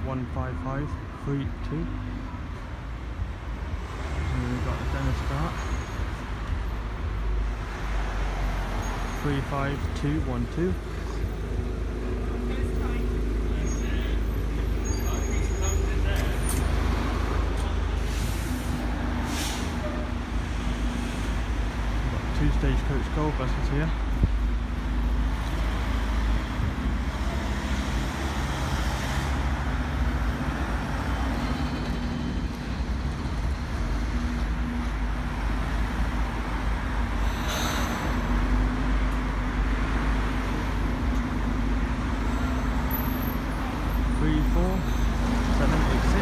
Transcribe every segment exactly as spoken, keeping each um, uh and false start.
one five five three two. And we've got a Dennis start. three five two one two. Two Stagecoach Gold buses here. Three four seven eight six.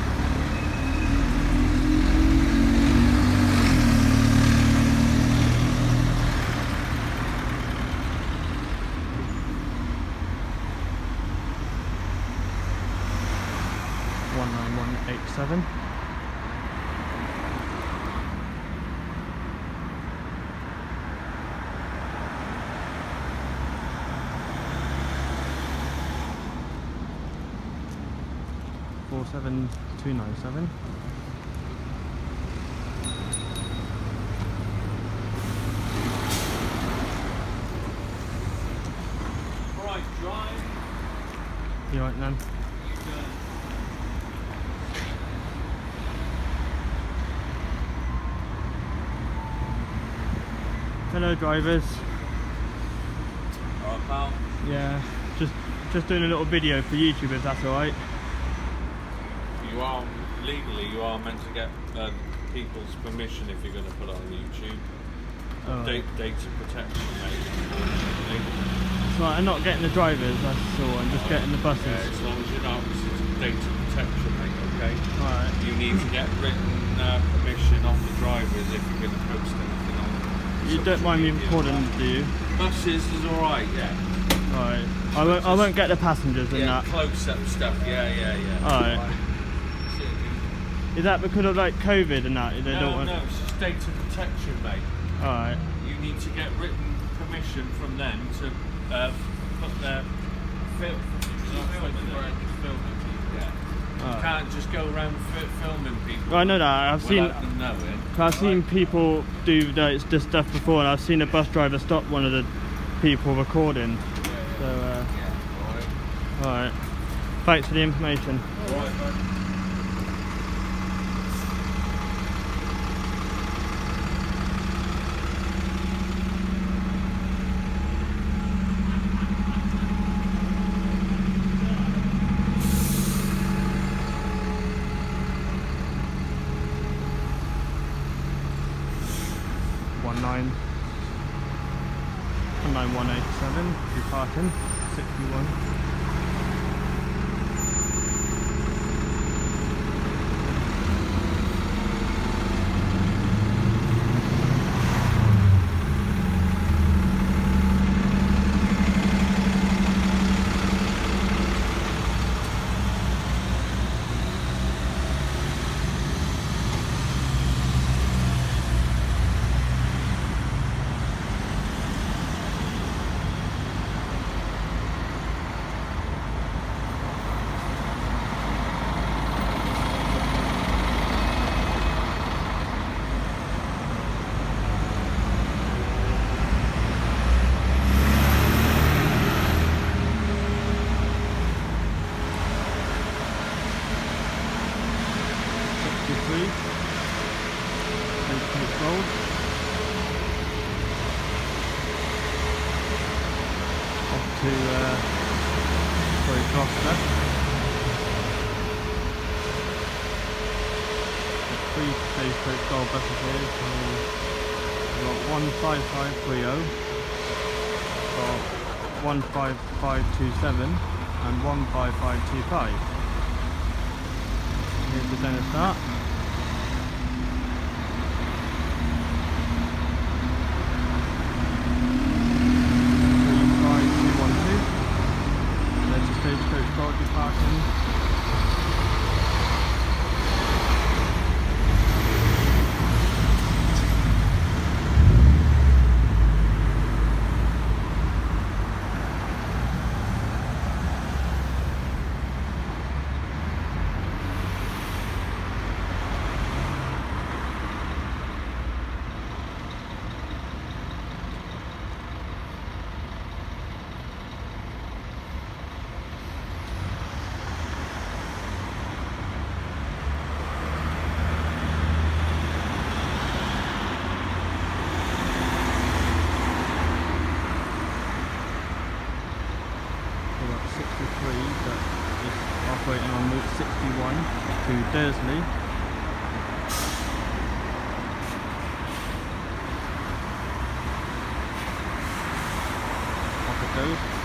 one nine one eight seven. four seven two nine seven. Right, drive. You right, Nan? Hello drivers. Alright, pal. Yeah, just just doing a little video for YouTube if that's alright. You are, legally, you are meant to get uh, people's permission if you're going to put it on YouTube. Oh. Da data protection, mate, unfortunately. So I'm not getting the drivers, that's all, I'm just getting the buses. Yeah, as long as you're not, this is data protection, mate, okay? Alright. You need to get written uh, permission off the drivers if you're going to post anything on. You don't mind me recording, do you? Buses is alright, yeah. Alright. I won't, I won't get the passengers in Yeah, that. close-up stuff, yeah, yeah, yeah. Alright. Right. Is that because of like COVID and that? They No, don't want... no, it's just data protection, mate. Alright. You need to get written permission from them to uh, put their film. Yeah. You can't just go around fi filming people. Well, I know that. I've seen. Without them knowing. I've seen people do this, this stuff before, and I've seen a bus driver stop one of the people recording. Yeah, yeah. So, uh, Yeah, all right. Thanks for the information. all right. All right, bud. One nine. One nine one eight seven. Departing. Sixty one. Road. Off to uh, sorry, Gloucester. Three Stagecoach Gold buses here. So we've got one five five three zero, got one five five two seven, and one five five two five. Here's the Dennis start. Stagecoach Gold departing. we've got sixty-three that is operating on Route sixty-one to Dursley. Off it goes.